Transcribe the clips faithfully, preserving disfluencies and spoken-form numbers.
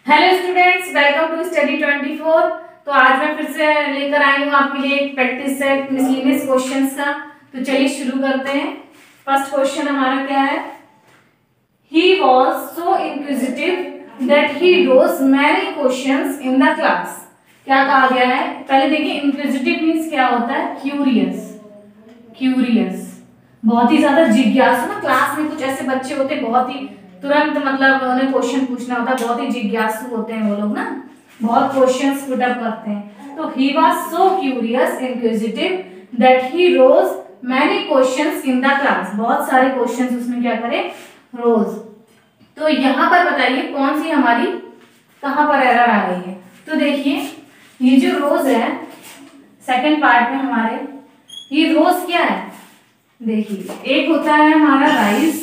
Hello students, welcome to study twenty four. तो आज मैं फिर से लेकर आई हूँ आपके लिए एक प्रैक्टिस सेट मिसलेनियस क्वेश्चंस का। तो चलिए शुरू करते हैं। फर्स्ट क्वेश्चन हमारा क्या है? He was so inquisitive that he rose many questions in the class। क्या कहा गया है? पहले देखिए, inquisitive मीन्स क्या होता है? क्यूरियस। क्यूरियस बहुत ही ज्यादा जिज्ञासु ना। क्लास में कुछ ऐसे बच्चे होते हैं बहुत ही तुरंत मतलब उन्हें क्वेश्चन पूछना होता है, बहुत ही जिज्ञासु होते हैं वो लोग ना, बहुत क्वेश्चंस पुट अप करते हैं। तो he was so curious inquisitive that he rose many questions in the class. बहुत सारे क्वेश्चंस उसने क्या करे? रोज। तो यहाँ पर बताइए कौन सी हमारी कहाँ पर एरर आ रही है? तो देखिए, ये जो रोज है सेकंड पार्ट में हमारे, ये रोज क्या है? देखिए, एक होता है हमारा राइस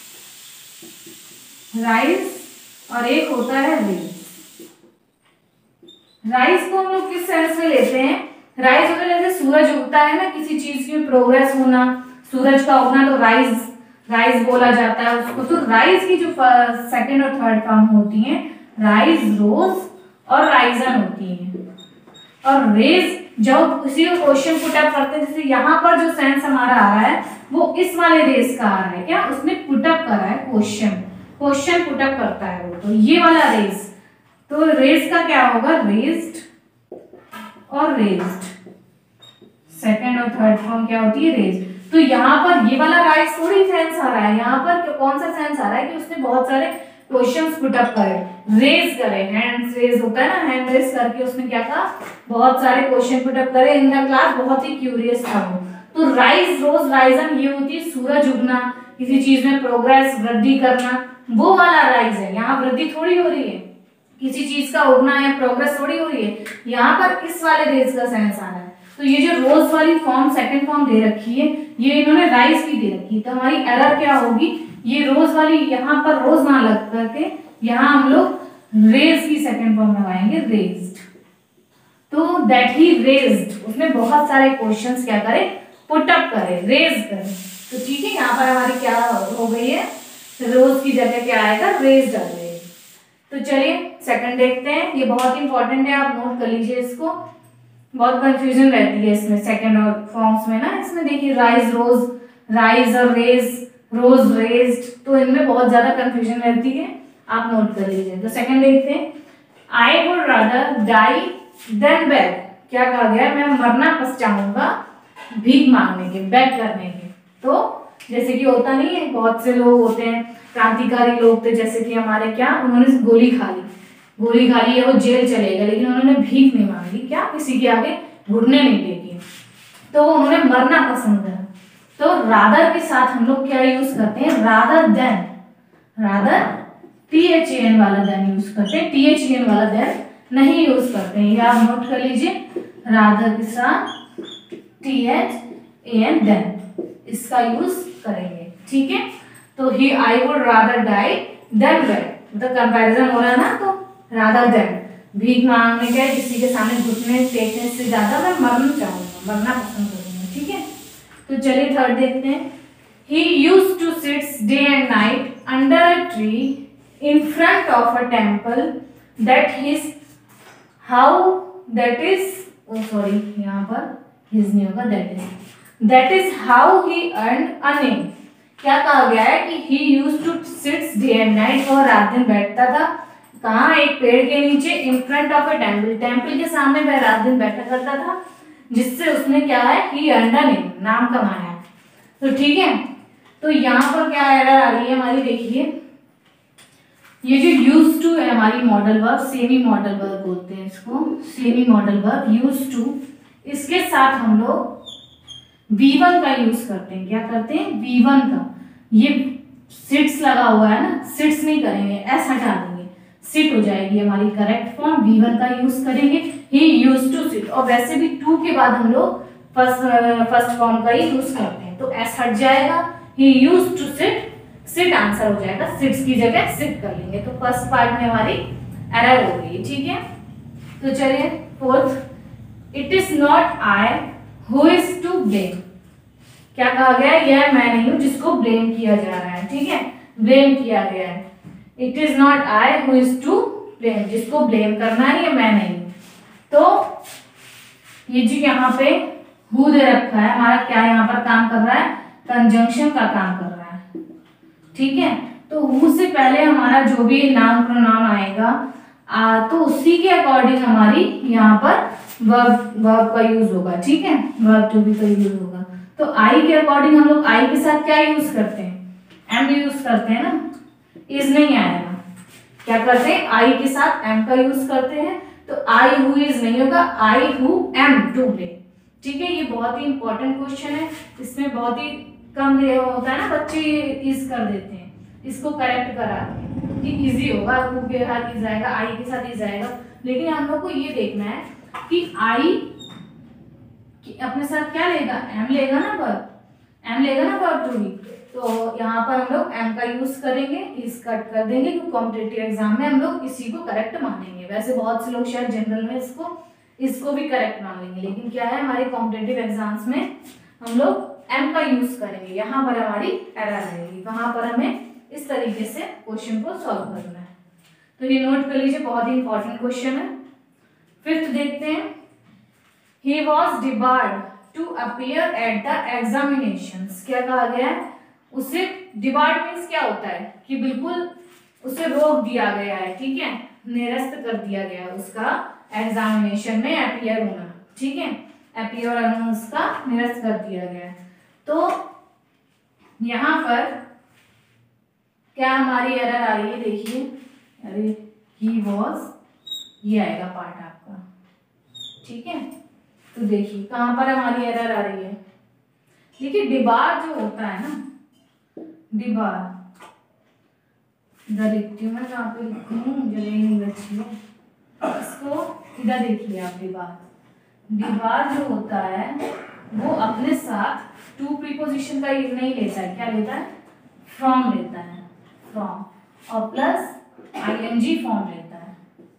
राइस और एक होता है रेस। राइस को हम लोग किस सेंस में लेते हैं? राइस होता है जैसे सूरज उगता है ना, किसी चीज की प्रोग्रेस होना, सूरज का उगना, तो राइस राइस बोला जाता है उसको। तो राइस की जो सेकंड और थर्ड फॉर्म होती है, राइस, रोज और राइजन होती है। और रेस जब किसी को क्वेश्चन पुट अप करते हैं, जैसे यहाँ पर जो सेंस हमारा आ रहा है वो इस वाले रेस का आ रहा है। क्या? उसने पुट अप करा है क्वेश्चन, क्वेश्चन पुट अप करता है वो, तो ये वाला रेस। तो रेस का क्या होगा? रेस्ड और रेस्ड। सेकंड और थर्ड फॉर्म क्या होती है? रेस। तो यहाँ पर ये वाला राइस थोड़ी सेंस आ रहा है, यहाँ पर कौन सा सेंस आ रहा है कि उसने बहुत सारे क्वेश्चंस पुट अप करे, रेज करे, हैंड रेज होता है ना, हैंड रेज करके उसने क्या कहा? बहुत सारे क्वेश्चन पुट अप करे इन द क्लास। बहुत ही क्यूरियस था वो। तो राइज, रोज, राइजन ये होती है सूरज उगना, किसी चीज में प्रोग्रेस, वृद्धि करना, वो वाला राइज है। यहाँ वृद्धि थोड़ी हो रही है, किसी चीज का उगना या प्रोग्रेस थोड़ी हो रही है, यहाँ पर इस वाले रेज का सेंस आ रहा है। तो ये जो रोज वाली फॉर्म सेकंड फॉर्म दे रखी है, ये इन्होंने राइज की दे रखी है। तो हमारी एरर क्या होगी? ये रोज वाली यहाँ पर रोज ना लग करके यहाँ हम लोग रेज की सेकंड फॉर्म लगाएंगे, रेज्ड। तो दैट ही रेज्ड, उसने बहुत सारे क्वेश्चंस क्या करे? पुट अप करे, रेज करे। तो ठीक है, यहाँ पर हमारी क्या हो गई है? रोज की जगह क्या आएगा? रेज्ड आ गई। तो चलिए सेकंड देखते हैं। ये बहुत इंपॉर्टेंट है, आप नोट कर लीजिए इसको। बहुत कंफ्यूजन रहती है इसमें सेकंड और फॉर्म्स में ना। इसमें देखिए राइज, रोज, राइज और रेज, रोज, रेज्ड, तो इनमें बहुत ज्यादा कंफ्यूजन रहती है, आप नोट कर लीजिए। तो सेकंड देखते हैं। I would rather die than beg. क्या कहा गया? मैं मरना पस चाहूंगा भीख मांगने के, बेग करने के। तो जैसे कि होता नहीं है, बहुत से लोग होते हैं क्रांतिकारी लोग थे, जैसे कि हमारे क्या, उन्होंने गोली खा ली, गोली खा ली है, वो जेल चले गए, लेकिन उन्होंने भीख नहीं मांगी। क्या? किसी के आगे घुटने नहीं टेके, तो उन्होंने मरना पसंद करा। तो रादर के साथ हम लोग क्या यूज करते हैं? Rather than, rather T H A N वाला देन यूज करते हैं, टी एच ए एन वाला देन नहीं यूज करते हैं। ये आप नोट कर लीजिए, रादर के साथ T H A N than इसका यूज करेंगे। ठीक है, तो ही I would rather die than beg, मतलब कंपैरिजन हो रहा है ना, तो रादर देन भीख मांगने के, किसी के सामने घुटने टेकने से ज्यादा मैं मरना चाहूंगा, मरना पसंद करूंगा। ठीक है, तो चलिए थर्ड देखते हैं। He used to sit day and night under a tree in front of a temple that his how that is oh sorry यहाँ पर हिज नहीं होगा, that is that is how he earn a name. क्या कहा गया है कि he used to sit day and night, और रात दिन बैठता था कहाँ? एक पेड़ के नीचे, in front of a temple, temple के सामने वह रात दिन बैठा करता था, जिससे उसने क्या है? ही अर्न अ नेम, नाम कमाया। तो ठीक है, तो यहाँ पर क्या एरर आ रही है हमारी? देखिए, ये जो यूज टू है हमारी modal verb, semi modal verb बोलते हैं इसको, semi modal verb use to, इसके साथ हम लोग वी वन का यूज करते हैं। क्या करते हैं? वी वन का। ये सिट्स लगा हुआ है ना, सिट्स नहीं करेंगे, एस हटा देंगे, सिट हो जाएगी हमारी करेक्ट फॉर्म। वी वन का यूज करेंगे, ही यूज टू सिट। और वैसे भी टू के बाद हम लोग फर्स्ट फर्स्ट फॉर्म का ही यूज करते हैं, तो एस हट जाएगा, he use to sit, sit answer हो जाएगा, सिट्स की जगह सिट कर लेंगे। तो फर्स्ट पार्ट में हमारी एरर हो गई। ठीक है, तो चलिए fourth, it is not I who is to blame. क्या कहा गया? यह मैं नहीं हूं जिसको ब्लेम किया जा रहा है। ठीक है, ब्लेम किया गया है। It is not I who is to blame, जिसको ब्लेम करना है ये मैं नहीं। तो ये जो यहाँ पे हु दे रखा है हमारा क्या यहाँ पर काम कर रहा है, कंजंक्शन का काम कर रहा है, ठीक है। तो हु से पहले हमारा जो भी नाउन प्रोनाउन आएगा आ, तो उसी के अकॉर्डिंग हमारी यहाँ पर वर्ब वर्ब का यूज होगा, ठीक है, वर्ब टू बी का यूज होगा। तो आई के अकॉर्डिंग हम लोग आई के साथ क्या यूज करते हैं, एम यूज करते हैं ना, इज नहीं आएगा, क्या करते हैं आई के साथ एम का यूज करते हैं। तो आई हु इज नहीं होगा, I who am to play, ठीक है। ये बहुत ही इंपॉर्टेंट क्वेश्चन है, इसमें बहुत ही कम होता है ना, बच्चे इज कर देते हैं, इसको करेक्ट करा कि इजी होगा, हु के साथ इज आएगा, आई के साथ इज आएगा। लेकिन हम लोग को ये देखना है कि आई कि अपने साथ क्या लेगा, एम लेगा ना, वर्ब एम लेगा ना वर्ब टू बी। तो यहाँ पर हम लोग एम का यूज करेंगे, इस कट कर देंगे, क्योंकि कॉम्पिटिटिव एग्जाम में हम लोग इसी को करेक्ट मानेंगे। वैसे बहुत से लोग शायद जनरल में इसको इसको भी करेक्ट मान लेंगे, लेकिन क्या है हमारे कॉम्पिटिटिव एग्जाम्स में हम लोग एम का यूज करेंगे। यहाँ पर हमारी एरर रहेगी, वहां पर हमें इस तरीके से क्वेश्चन को सॉल्व करना है। तो ये नोट कर लीजिए, बहुत ही इंपॉर्टेंट क्वेश्चन है। फिफ्थ देखते हैं, he was debarred to appear at the examinations. क्या कहा गया है, उसे डिबार्ड मीन्स क्या होता है कि बिल्कुल उसे रोक दिया गया है, ठीक है, निरस्त कर दिया गया है उसका एग्जामिनेशन में अपीयर होना, ठीक है, अपीयर होना उसका निरस्त कर दिया गया है। तो यहाँ पर क्या हमारी एरर आ रही है, देखिए, अरे ही वॉज, ये आएगा पार्ट आपका, ठीक है। तो देखिए कहाँ पर हमारी एरर आ रही है, देखिए डिबार जो होता है ना, डिबार इधर लिखती हूँ मैं, कहाँ पे लिखूँ, मुझे नहीं बची है, इसको इधर देखिए आप। डिबार डिबार जो होता है वो अपने साथ टू प्रीपोजिशन का नहीं लेता है, क्या लेता है, फ्रॉम लेता है, फ्रॉम, और प्लस आईएनजी फॉर्म लेता है,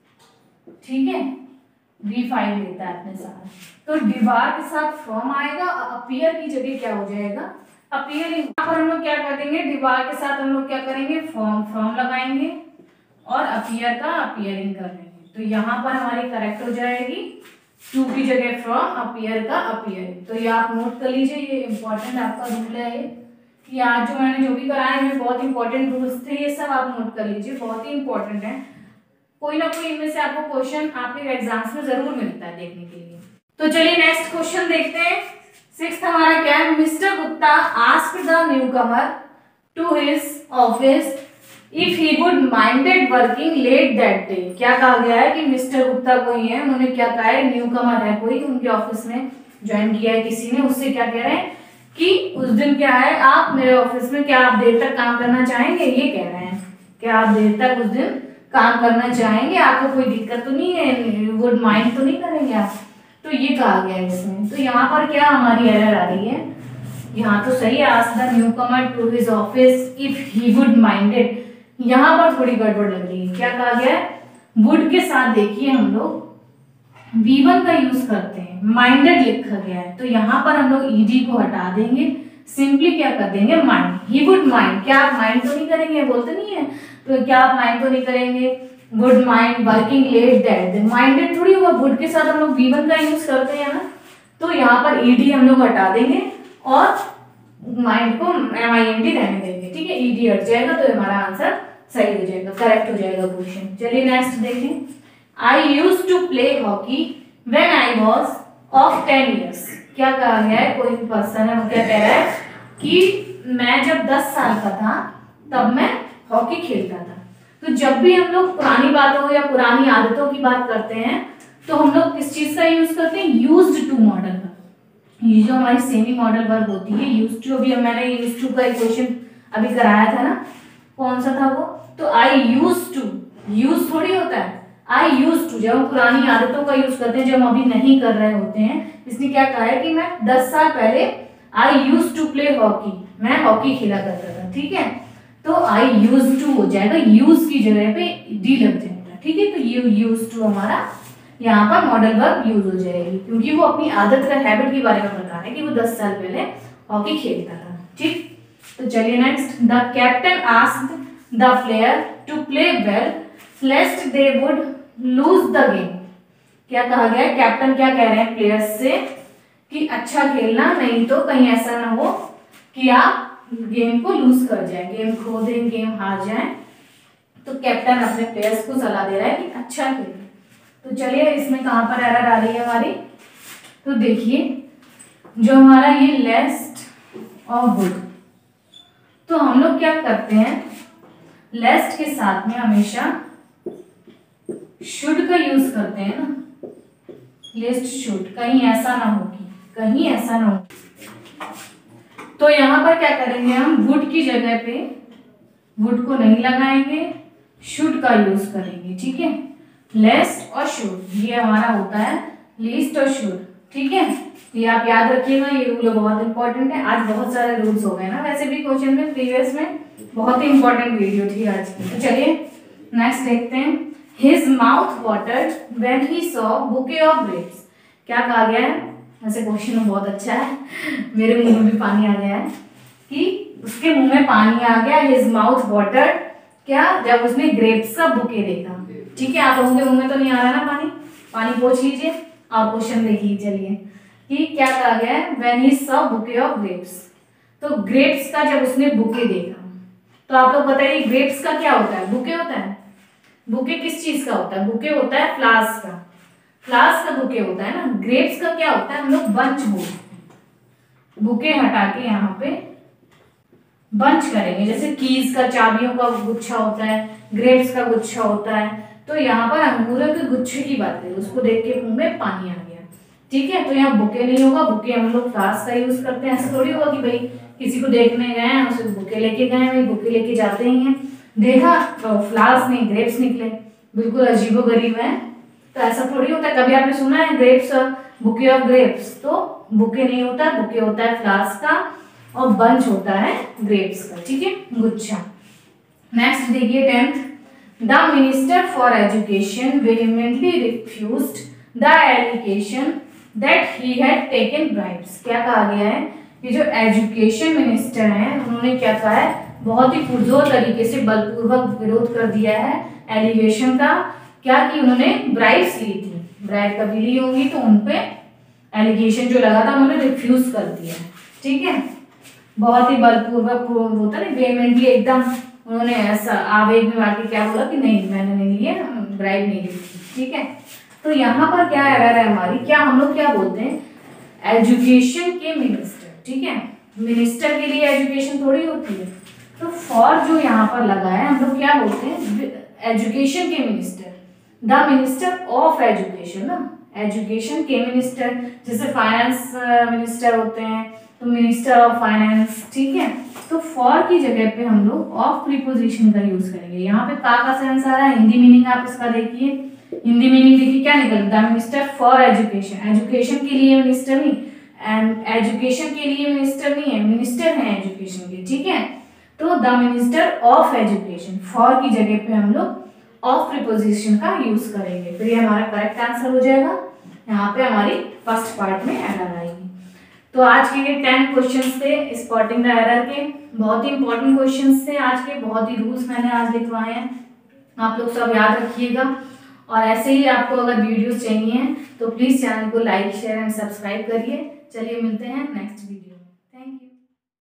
ठीक है, वी फाइव लेता है अपने साथ। तो डिबार के साथ फ्रॉम आएगा, अपीयर की जगह क्या हो जाएगा, अपीयरिंग। यहाँ पर हम लोग क्या कर देंगे, डिबार के साथ हम लोग क्या करेंगे, फ्रॉम फ्रॉम लगाएंगे और अपीयर का अपीयरिंग कर लेंगे। तो यहाँ पर हमारी करेक्ट हो जाएगी, टू की जगह फ्रॉम, अपीयर का अपीयरिंग। तो ये आप नोट कर लीजिए, ये इंपॉर्टेंट आपका रूल है कि आज जो मैंने जो भी कराए हैं बहुत इंपॉर्टेंट रूल्स थे, ये सब आप नोट कर लीजिए, बहुत ही इंपॉर्टेंट है। कोई ना कोई इनमें से आपको क्वेश्चन आपके एग्जाम्स में जरूर मिलता है देखने के लिए। तो चलिए नेक्स्ट क्वेश्चन देखते हैं। सिक्स्थ हमारा क्या है, Mister Gupta asked the newcomer to his office if he would minded working late that day. क्या कहा गया है कि मिस्टर गुप्ता कोई है, उन्होंने क्या कहा है, न्यूकमर है कोई, उनके ऑफिस में ज्वाइन किया है किसी ने, उससे क्या कह रहे हैं कि उस दिन क्या है, आप मेरे ऑफिस में क्या आप देर तक काम करना चाहेंगे, ये कह रहे हैं, क्या आप देर तक उस दिन काम करना चाहेंगे, आपको कोई दिक्कत तो नहीं है, वुड माइंड तो नहीं करेंगे आप। तो ये कहा गया है इसमें। तो यहाँ पर क्या हमारी एरर आ रही है, यहाँ तो सही है, ask the newcomer to his office if he would minded, यहाँ पर थोड़ी गड़बड़ लग रही है। क्या कहा गया है, वुड के साथ देखिए हम लोग वी वन का यूज करते हैं, माइंडेड लिखा गया है, तो यहाँ पर हम लोग ईडी को हटा देंगे, सिंपली क्या कर देंगे, माइंड, ही वुड माइंड, क्या आप माइंड तो नहीं करेंगे, बोलते नहीं है, तो क्या आप माइंड तो नहीं करेंगे, would mind working late that day, minded थोड़ी होगा, वुड के साथ हम लोग वी वन का यूज करते हैं ना, तो यहाँ पर ईडी हम लोग हटा देंगे और माइंड को एम आई एन डी रहने देंगे, ठीक है, ईडी हट जाएगा, तो हमारा आंसर सही हो जाएगा, करेक्ट हो जाएगा क्वेश्चन। चलिए नेक्स्ट देखें, I use to play hockey when I was of ten years. क्या कहा गया है, कोई पर्सन है वो क्या कह रहा है कि मैं जब दस साल का था तब मैं हॉकी खेलता था। तो जब भी हम लोग पुरानी बातों या पुरानी आदतों की बात करते हैं तो हम लोग किस चीज का यूज करते हैं, यूज्ड टू मॉडल वर्ब। ये जो हमारी सेमी मॉडल वर्ब होती है, यूज्ड टू, अभी मैंने यूज्ड टू का एक क्वेश्चन अभी कराया था ना, कौन सा था वो, तो आई यूज टू, यूज थोड़ी होता है, आई यूज टू, जब हम पुरानी आदतों का यूज करते हैं, जब हम अभी नहीं कर रहे होते हैं। इसने क्या कहा है कि मैं दस साल पहले I use to play hockey, मैं हॉकी खेला करता था, ठीक है, तो आई यूज टू हो जाएगा, यूज की जगह पे डी लग जाएगा, ठीक है, तो यू यूज टू हमारा यहाँ पर मॉडल वर्ब यूज हो जाएगी, क्योंकि वो अपनी आदत का हैबिट के बारे में बता रहे हैं कि वो दस साल पहले हॉकी खेलता था, ठीक। तो चलिए next, the captain asked the player to play well lest they would lose the game. क्या कहा गया है, कैप्टन क्या कह रहे हैं प्लेयर्स से कि अच्छा खेलना, नहीं तो कहीं ऐसा ना हो कि आप गेम को लूज कर जाए, गेम खो दें, गेम हार जाए। तो कैप्टन अपने प्लेयर्स को सलाह दे रहा है कि अच्छा खेलें। तो चलिए इसमें कहाँ पर एरर आ रही है हमारी, तो देखिए जो हमारा ये लेस्ट ऑफ वुड, तो हम लोग क्या करते हैं लेस्ट के साथ में हमेशा शुड का यूज करते हैं ना, लेस्ट शुड, कहीं ऐसा ना हो कि कहीं ऐसा ना हो। तो यहां पर क्या करेंगे हम, वुड की जगह पे वुड को नहीं लगाएंगे, शुड का यूज करेंगे। ठीक है, लेस्ट और शुड ये हमारा होता है लीस्ट और शुड। ठीक है, ये आप याद रखिएगा, ये रूल बहुत इंपॉर्टेंट है। आज बहुत सारे रूल्स हो गए ना, वैसे भी क्वेश्चन में प्रीवियस में बहुत ही इंपॉर्टेंट वीडियो थी आज की। तो चलिए नेक्स्ट देखते हैं। His mouth watered when he saw bouquet of grapes. क्या कहा गया है, वैसे क्वेश्चन बहुत अच्छा है, मेरे मुंह में भी पानी आ गया है कि उसके मुंह में पानी आ गया। हिज माउथ वाटर्ड, क्या, जब उसने ग्रेप्स का बुके देखा। ठीक है, आप लोगों के मुंह में तो नहीं आ रहा ना पानी, पानी पोंछ लीजिए। आप क्वेश्चन देखिए चलिए कि क्या कहा गया है, when he saw bouquet of grapes. तो ग्रेप्स का जब उसने बुके देखा, तो आप लोग बताइए ग्रेप्स का क्या होता है, बुके होता है। बुके किस चीज का होता है, बुके होता है फ्लावर्स का, फ्लावर्स का बुके होता है ना। ग्रेप्स का क्या होता है, हम लोग बंच बोलते हैं। बुके हटा के यहाँ पे बंच करेंगे, जैसे कीज का, चाबियों का गुच्छा होता है, ग्रेप्स का गुच्छा होता है। तो यहाँ पर अंगूरों के गुच्छे की बात है, उसको देख के मुंह में पानी आ गया। ठीक है, तो यहाँ बुके नहीं होगा, बुके हम लोग फ्लावर्स का यूज करते हैं। ऐसा थोड़ी होगा कि भाई किसी को देखने गए हैं उसे बुके लेके गए, भाई बुके लेके जाते ही हैं, देखा तो फ्लावर्स नहीं ग्रेप्स निकले, बिल्कुल अजीबोगरीब है। तो ऐसा थोड़ी होता है, कभी आपने सुना है ग्रेप्स, बुके ऑफ ग्रेप्स? तो बुके नहीं होता, बुके होता है फ्लावर्स का और बंच होता है ग्रेप्स का। ठीक है, गुच्छा। नेक्स्ट देखिए tenth. The minister for education vehemently refused the allegation that he had taken bribes। क्या कहा गया है, ये जो एजुकेशन मिनिस्टर हैं उन्होंने क्या कहा है, बहुत ही पुरजोर तरीके से बलपूर्वक विरोध कर दिया है एलिगेशन का, क्या कि उन्होंने ब्राइब्स ली थी। ब्राइब कभी ली होंगी तो उनपे एलिगेशन जो लगा था उन्होंने रिफ्यूज कर दिया है। ठीक है, बहुत ही बलपूर्वक होता है, वेहेमेंटली एकदम उन्होंने ऐसा आवेग में आके क्या बोला कि नहीं मैंने नहीं लिया, ब्राइब नहीं ली। ठीक है, तो यहाँ पर क्या एरर है हमारी, क्या हम लोग क्या बोलते हैं एजुकेशन के मिनिस्टर। ठीक है, मिनिस्टर के लिए एजुकेशन थोड़ी होती है, तो फॉर जो यहाँ पर लगा है हम लोग क्या बोलते हैं एजुकेशन के minister, the minister of education ना, एजुकेशन के मिनिस्टर। जैसे फाइनेंस मिनिस्टर होते हैं तो मिनिस्टर ऑफ फाइनेंस। ठीक है, तो फॉर की जगह पे हम लोग ऑफ प्रीपोजिशन का यूज करेंगे। यहाँ पे का का सेंस आ रहा है, हिंदी मीनिंग आप इसका देखिए, हिंदी मीनिंग देखिए क्या निकल, the minister for education, education के लिए मिनिस्टर नहीं, एंड एजुकेशन के लिए मिनिस्टर नहीं है, मिनिस्टर है एजुकेशन के। ठीक है, तो the minister of education, for की जगह पे हम लोग ऑफ प्रीपोजिशन का यूज करेंगे, फिर ये हमारा करेक्ट आंसर हो जाएगा। यहाँ पे हमारी फर्स्ट पार्ट में एरर आएगी। तो आज के ये टेन क्वेश्चंस थे स्पॉटिंग द एरर के, बहुत ही इंपॉर्टेंट क्वेश्चंस थे आज के, बहुत ही रूल्स मैंने आज लिखवाए हैं, आप लोग सब याद रखिएगा। और ऐसे ही आपको अगर वीडियोस चाहिए तो प्लीज चैनल को लाइक शेयर एंड सब्सक्राइब करिए। चलिए मिलते हैं नेक्स्ट वीडियो।